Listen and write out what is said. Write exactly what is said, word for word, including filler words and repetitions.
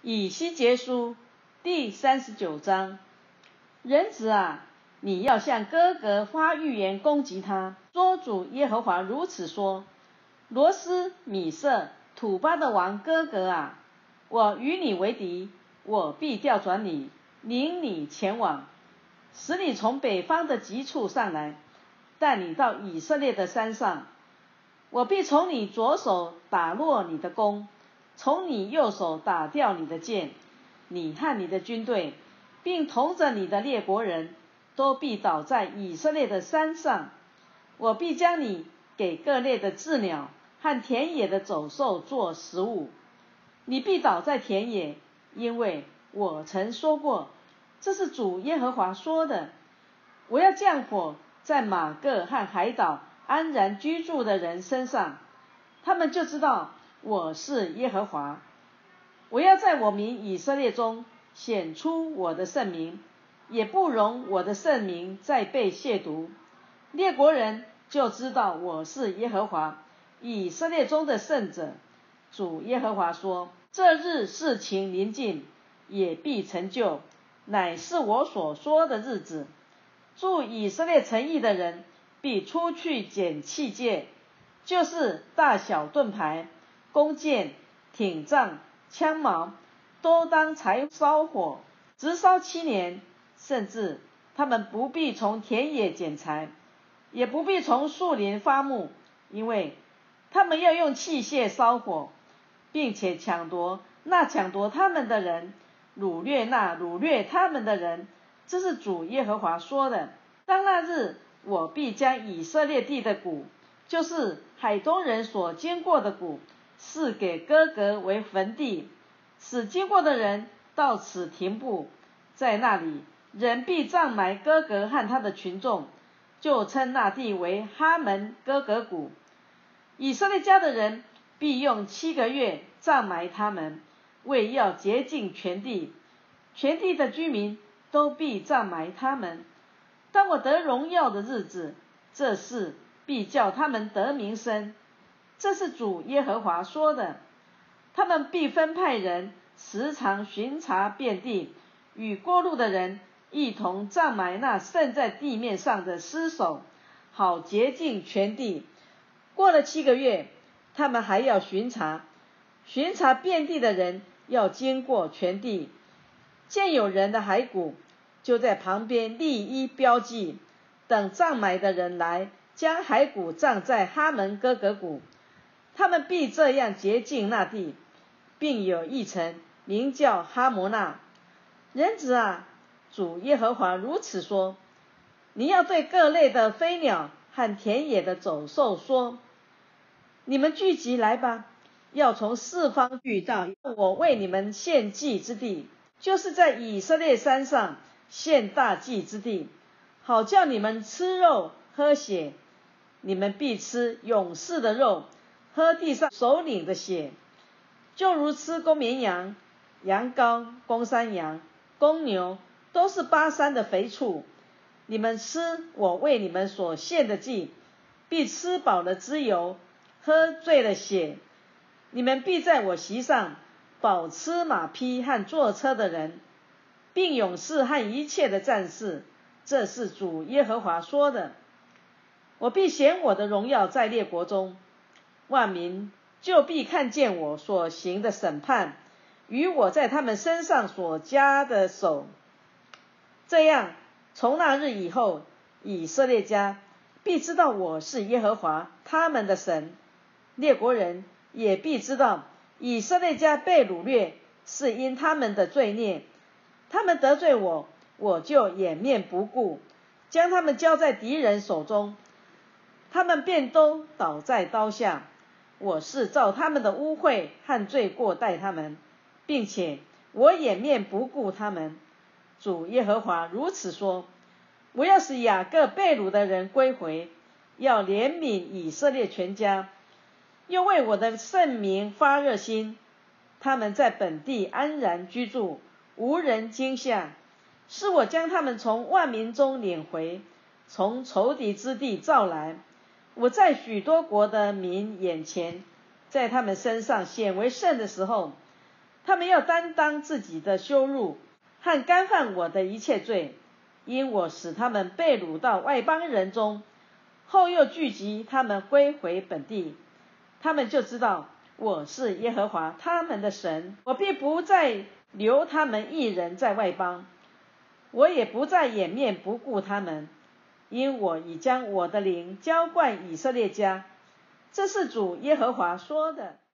以西结书第三十九章。人子啊，你要向哥格发预言攻击他，说主耶和华如此说：罗斯、米色、土巴的王哥格啊，我与你为敌，我必调转你，领你前往，使你从北方的极处上来，带你到以色列的山上。我必从你左手打落你的弓，从你右手打掉你的箭，你和你的军队，并同着你的列国人，都必倒在以色列的山上。我必将你给各类的鸷鸟和田野的走兽做食物，你必倒在田野，因为我曾说过，这是主耶和华说的。我要降火在马各和海岛安然居住的人身上，他们就知道我是耶和华。我要在我民以色列中显出我的圣名，也不容我的圣名再被亵渎。列国人就知道我是耶和华，以色列中的圣者。主耶和华说：这日事情临近，也必成就，乃是我所说的日子。住以色列城邑的人必出去捡器械，就是大小盾牌、弓箭、挺杖、枪矛，都当柴烧火，直烧七年。甚至他们不必从田野捡柴，也不必从树林发木，因为他们要用器械烧火，并且抢夺那抢夺他们的人，掳掠那掳掠他们的人。这是主耶和华说的。当那日，我必将以色列地的谷，就是海东人所经过的谷，赐给哥格为坟地，使经过的人到此停步。在那里，人必葬埋哥格和他的群众，就称那地为哈门哥格谷。以色列家的人必用七个月葬埋他们，为要洁净全地，全地的居民都必葬埋他们。当我得荣耀的日子，这事必叫他们得名声。这是主耶和华说的。他们必分派人时常巡查遍地，与过路的人一同葬埋那剩在地面上的尸首，好洁净全地。过了七个月，他们还要巡查，巡查遍地的人要经过全地，见有人的骸骨，就在旁边立一标记，等葬埋的人来，将骸骨葬在哈门哥格谷。他们必这样洁净那地，并有一城名叫哈摩纳。人子啊，主耶和华如此说：你要对各类的飞鸟和田野的走兽说，你们聚集来吧，要从四方聚到我为你们献祭之地，就是在以色列山上献大祭之地，好叫你们吃肉喝血。你们必吃勇士的肉，喝地上首领的血，就如吃公绵羊、羊羔、公山羊、公牛，都是巴山的肥畜。你们吃我为你们所献的祭，必吃饱了脂油，喝醉了血。你们必在我席上饱吃马匹和坐车的人，并勇士和一切的战士。这是主耶和华说的。我必显我的荣耀在列国中，万民就必看见我所行的审判，与我在他们身上所加的手。这样，从那日以后，以色列家必知道我是耶和华他们的神，列国人也必知道以色列家被掳掠是因他们的罪孽。他们得罪我，我就掩面不顾，将他们交在敌人手中，他们便都倒在刀下。我是照他们的污秽和罪过待他们，并且我掩面不顾他们。主耶和华如此说：我要使雅各被掳的人归回，要怜悯以色列全家，又为我的圣名发热心。他们在本地安然居住，无人惊吓。是我将他们从万民中领回，从仇敌之地召来。我在许多国的民眼前，在他们身上显为圣的时候， 他们要担当自己的羞辱和干犯我的一切罪，因我使他们被掳到外邦人中，后又聚集他们归回本地，他们就知道我是耶和华他们的神。我必不再留他们一人在外邦，我也不再掩面不顾他们，因我已将我的灵浇灌以色列家。这是主耶和华说的。